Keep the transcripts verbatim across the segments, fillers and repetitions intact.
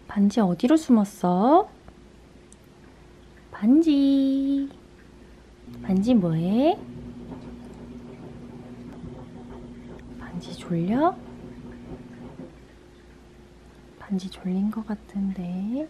반지 어디로 숨었어? 반지. 반지 뭐해? 반지 졸려? 반지 졸린 것 같은데.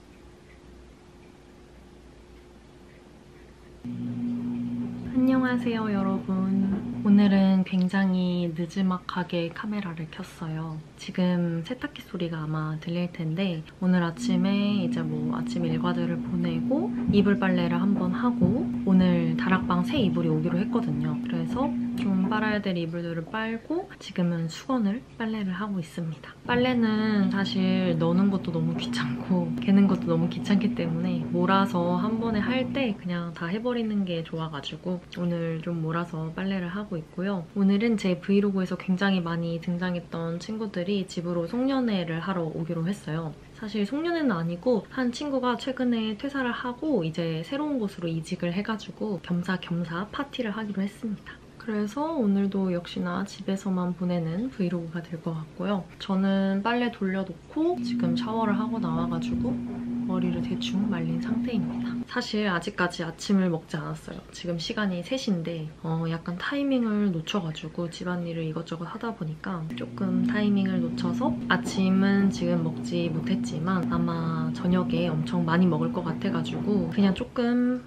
안녕하세요, 여러분. 오늘은 굉장히 느지막하게 카메라를 켰어요. 지금 세탁기 소리가 아마 들릴 텐데 오늘 아침에 이제 뭐 아침 일과들을 보내고 이불 빨래를 한번 하고 오늘 다락방 새 이불이 오기로 했거든요. 그래서 좀 빨아야 될 이불들을 빨고 지금은 수건을 빨래를 하고 있습니다. 빨래는 사실 넣는 것도 너무 귀찮고 개는 것도 너무 귀찮기 때문에 몰아서 한 번에 할 때 그냥 다 해버리는 게 좋아가지고 오늘 좀 몰아서 빨래를 하고 있고요. 오늘은 제 브이로그에서 굉장히 많이 등장했던 친구들이 집으로 송년회를 하러 오기로 했어요. 사실 송년회는 아니고 한 친구가 최근에 퇴사를 하고 이제 새로운 곳으로 이직을 해가지고 겸사겸사 파티를 하기로 했습니다. 그래서 오늘도 역시나 집에서만 보내는 브이로그가 될 것 같고요. 저는 빨래 돌려놓고 지금 샤워를 하고 나와가지고 머리를 대충 말린 상태입니다. 사실 아직까지 아침을 먹지 않았어요. 지금 시간이 세 시인데 어, 약간 타이밍을 놓쳐가지고 집안일을 이것저것 하다 보니까 조금 타이밍을 놓쳐서 아침은 지금 먹지 못했지만 아마 저녁에 엄청 많이 먹을 것 같아가지고 그냥 조금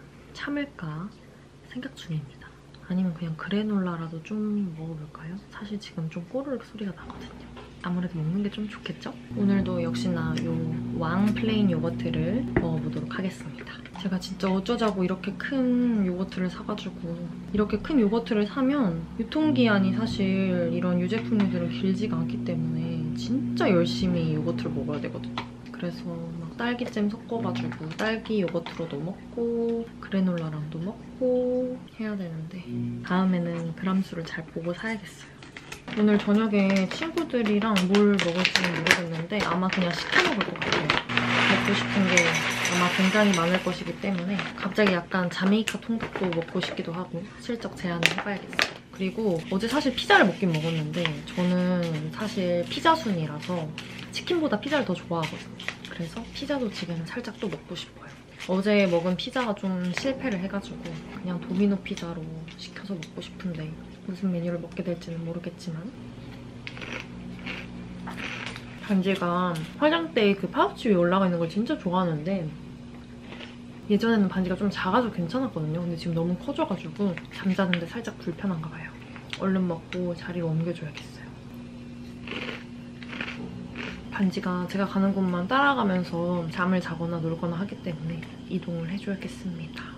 참을까 생각 중입니다. 아니면 그냥 그래놀라라도 좀 먹어볼까요? 사실 지금 좀 꼬르륵 소리가 나거든요. 아무래도 먹는 게 좀 좋겠죠? 오늘도 역시나 요 왕 플레인 요거트를 먹어보도록 하겠습니다. 제가 진짜 어쩌자고 이렇게 큰 요거트를 사가지고 이렇게 큰 요거트를 사면 유통기한이 사실 이런 유제품들은 길지가 않기 때문에 진짜 열심히 요거트를 먹어야 되거든요. 그래서 막 딸기잼 섞어가지고 딸기 요거트로도 먹고 그래놀라랑도 먹고 해야 되는데 다음에는 그람수를 잘 보고 사야겠어요. 오늘 저녁에 친구들이랑 뭘 먹을지는 모르겠는데 아마 그냥 시켜 먹을 것 같아요. 먹고 싶은 게 아마 굉장히 많을 것이기 때문에 갑자기 약간 자메이카 통닭도 먹고 싶기도 하고 슬쩍 제안을 해봐야겠어요. 그리고 어제 사실 피자를 먹긴 먹었는데 저는 사실 피자순이라서 치킨보다 피자를 더 좋아하거든요. 그래서 피자도 지금 살짝 또 먹고 싶어요. 어제 먹은 피자가 좀 실패를 해가지고 그냥 도미노 피자로 시켜서 먹고 싶은데 무슨 메뉴를 먹게 될지는 모르겠지만 반지가 화장대에 그 파우치 위에 올라가 있는 걸 진짜 좋아하는데 예전에는 반지가 좀 작아서 괜찮았거든요. 근데 지금 너무 커져가지고 잠자는데 살짝 불편한가 봐요. 얼른 먹고 자리를 옮겨줘야겠어요. 반지가 제가 가는 곳만 따라가면서 잠을 자거나 놀거나 하기 때문에 이동을 해줘야겠습니다.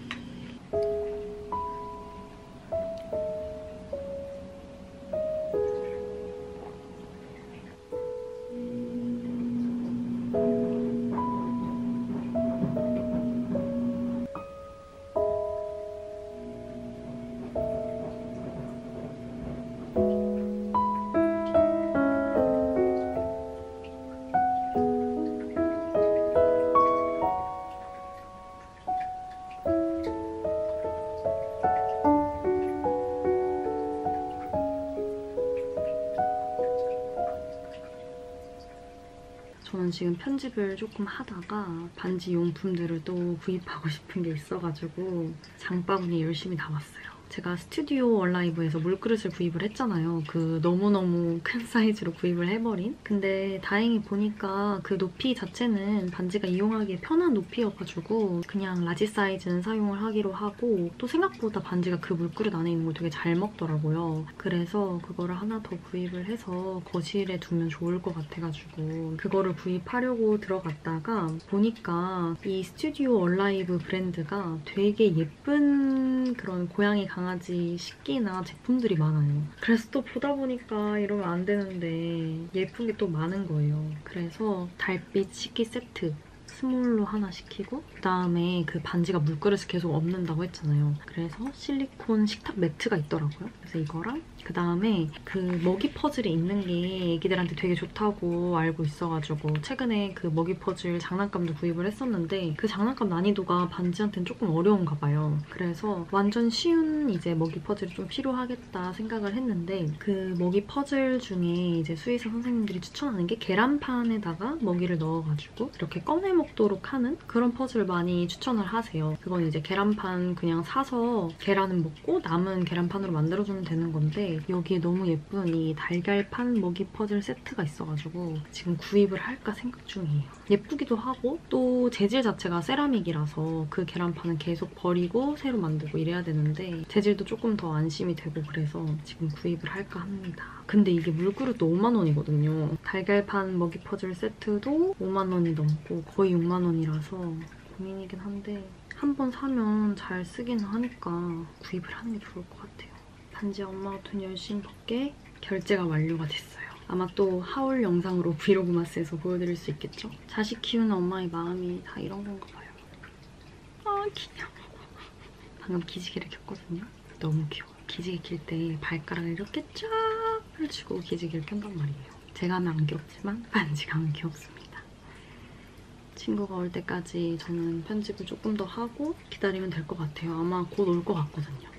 저는 지금 편집을 조금 하다가 반지 용품들을 또 구입하고 싶은 게 있어가지고 장바구니 열심히 담았어요. 제가 스튜디오 얼라이브에서 물그릇을 구입을 했잖아요. 그 너무너무 큰 사이즈로 구입을 해버린? 근데 다행히 보니까 그 높이 자체는 반지가 이용하기에 편한 높이여가지고 그냥 라지 사이즈는 사용을 하기로 하고 또 생각보다 반지가 그 물그릇 안에 있는 걸 되게 잘 먹더라고요. 그래서 그거를 하나 더 구입을 해서 거실에 두면 좋을 것 같아가지고 그거를 구입하려고 들어갔다가 보니까 이 스튜디오 얼라이브 브랜드가 되게 예쁜 그런 고양이 강아지 식기나 제품들이 많아요. 그래서 또 보다 보니까 이러면 안 되는데 예쁜 게 또 많은 거예요. 그래서 달빛 식기 세트 스몰로 하나 시키고 그다음에 그 반지가 물그릇이 계속 없는다고 했잖아요. 그래서 실리콘 식탁 매트가 있더라고요. 그래서 이거랑 그다음에 그 먹이 퍼즐이 있는 게 애기들한테 되게 좋다고 알고 있어가지고 최근에 그 먹이 퍼즐 장난감도 구입을 했었는데 그 장난감 난이도가 반지한테는 조금 어려운가 봐요. 그래서 완전 쉬운 이제 먹이 퍼즐이 좀 필요하겠다 생각을 했는데 그 먹이 퍼즐 중에 이제 수의사 선생님들이 추천하는 게 계란판에다가 먹이를 넣어가지고 이렇게 꺼내 먹도록 하는 그런 퍼즐을 많이 추천을 하세요. 그건 이제 계란판 그냥 사서 계란은 먹고 남은 계란판으로 만들어주면 되는 건데 여기에 너무 예쁜 이 달걀판 먹이 퍼즐 세트가 있어가지고 지금 구입을 할까 생각 중이에요. 예쁘기도 하고 또 재질 자체가 세라믹이라서 그 계란판은 계속 버리고 새로 만들고 이래야 되는데 재질도 조금 더 안심이 되고 그래서 지금 구입을 할까 합니다. 근데 이게 물그릇도 오만 원이거든요. 달걀판 먹이 퍼즐 세트도 오만 원이 넘고 거의 육만 원이라서 고민이긴 한데 한 번 사면 잘 쓰기는 하니까 구입을 하는 게 좋을 것 같아요. 반지 엄마가 돈 열심히 벌게 결제가 완료가 됐어요. 아마 또 하울 영상으로 브이로그 마스에서 보여드릴 수 있겠죠? 자식 키우는 엄마의 마음이 다 이런 건가 봐요. 아 귀여워. 방금 기지개를 켰거든요. 너무 귀여워. 기지개 킬 때 발가락을 이렇게 쫙 펼치고 기지개를 켠단 말이에요. 제가 하면 안 귀엽지만 반지가 하면 귀엽습니다. 친구가 올 때까지 저는 편집을 조금 더 하고 기다리면 될 것 같아요. 아마 곧 올 것 같거든요.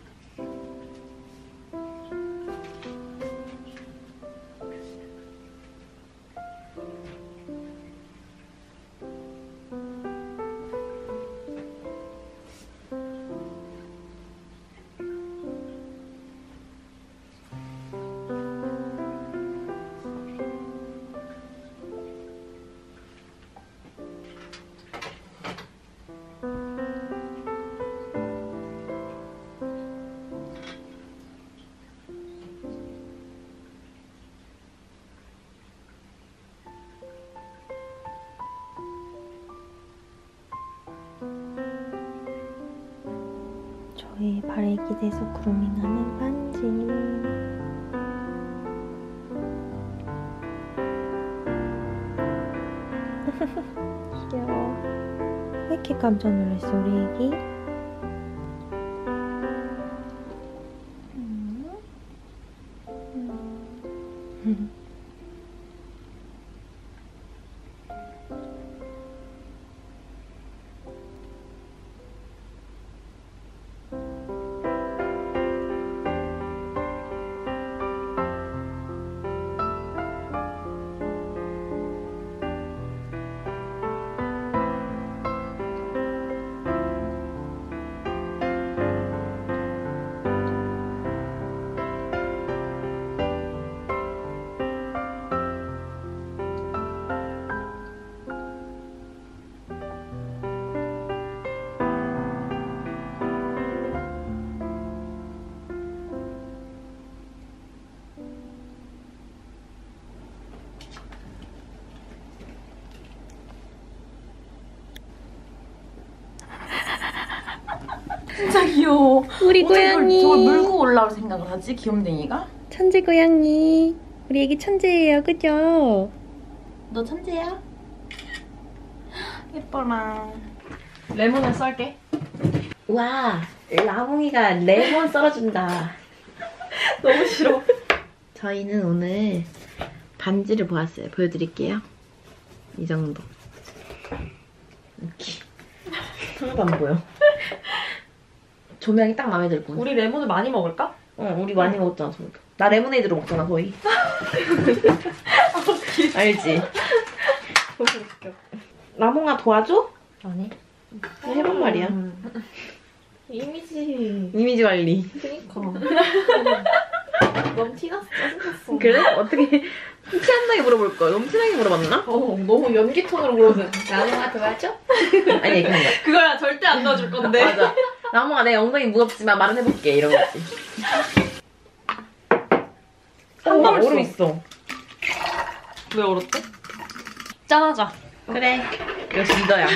저의 발에 기대서 그루밍하는 반지. 귀여워. 왜 이렇게 깜짝 놀랐어, 우리 애기? 음. 음. 진짜 귀여워. 우리 고양이. 저걸 물고 올라올 생각을 하지? 귀염둥이가? 천재 고양이. 우리 애기 천재예요, 그죠? 너 천재야? 예뻐라. 레몬을 썰게. 와, 라몽이가 레몬 썰어준다. 너무 싫어. 저희는 오늘 반지를 보았어요. 보여드릴게요. 이 정도. 이렇게. 하나도 안 보여. 조명이 딱 마음에 들고. 우리 레몬을 많이 먹을까? 응, 우리 많이 먹었잖아, 저도. 나 레모네이드로 먹잖아, 거의. 알지? 너무 웃겨. 라몽아 도와줘? 아니. 해본 말이야. 음. 이미지. 이미지 관리. 그니까. 너무 티났어. 짜증났어. 그래? 어떻게 티 안 나게 물어볼 걸. 너무 티나게 물어봤나? 어, 너무 연기 톤으로 물어보는. 라몽아 도와줘? 아니, 그냥 거야. 그거야 절대 안 넣어줄 건데. 맞아. 라몽아 내 엉덩이 무겁지만 말은 해볼게. 이런 거지. 한 방울 얼음 있어. 왜 얼었대? 짠하자. 그래. 역시 리더야.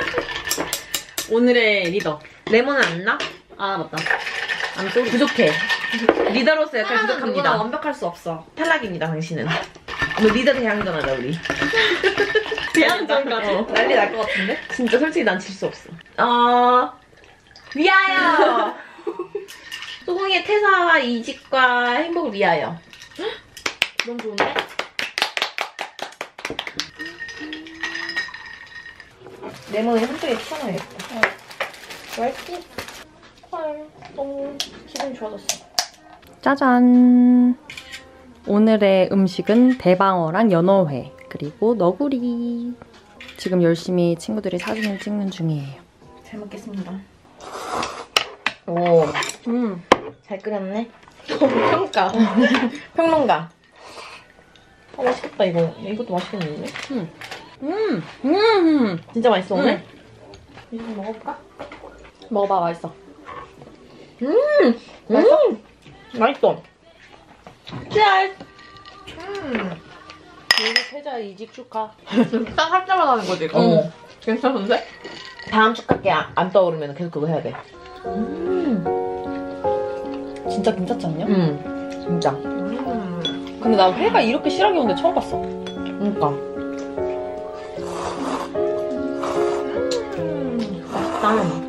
오늘의 리더. 레몬은 안 나? 아 맞다. 안 또 부족해. 리더로서 약간 누구나 부족합니다. 완벽할 수 없어. 탈락입니다, 당신은. 오늘 리더 대항전하자, 우리. 대항전까지. 어. 난리 날 것 같은데? 진짜 솔직히 난 질 수 없어. 어, 위하여! 소공이의 퇴사와 이직과 행복을 위하여. 너무 좋은데? 레몬을 한쪽에 튀어놔야겠다. 맛있지? 헐, 너무 기분이 좋아졌어. 짜잔! 오늘의 음식은 대방어랑 연어회, 그리고 너구리. 지금 열심히 친구들이 사진을 찍는 중이에요. 잘 먹겠습니다. 오, 음, 잘 끓였네. 평가. 평론가. 어, 맛있겠다, 이거. 이것도 맛있겠는데? 음, 음, 음. 진짜 맛있어, 오늘? 음. 이거 좀 먹어볼까? 먹어봐, 맛있어. 음! 맛있어? 음! 맛있어. 짤! 음! 그리고 퇴자 이직 축하. 딱 살짝만 하는 거지, 이거? 어. 괜찮은데? 다음 축하게 안, 안 떠오르면 계속 그거 해야 돼. 음. 진짜 괜찮지 않냐? 음. 진짜. 음. 근데 나 회가 이렇게 실하게 오는데 처음 봤어. 그니까. 음. 맛있다.